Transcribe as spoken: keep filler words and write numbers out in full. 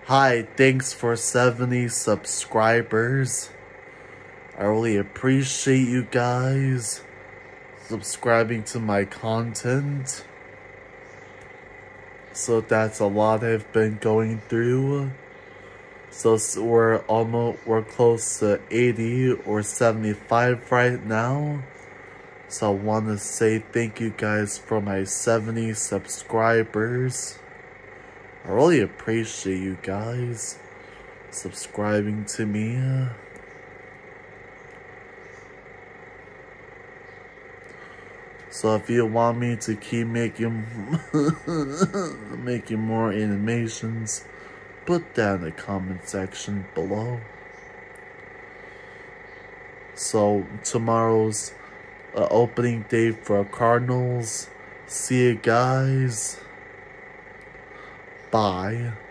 Hi, thanks for seventy subscribers. I really appreciate you guys subscribing to my content. So that's a lot I've been going through. So we're almost, we're close to eighty or seventy-five right now. So I want to say thank you guys for my seventy subscribers. I really appreciate you guys subscribing to me. So if you want me to keep making making more animations, put that in the comment section below. So tomorrow's uh, opening day for Cardinals. See you guys. Bye.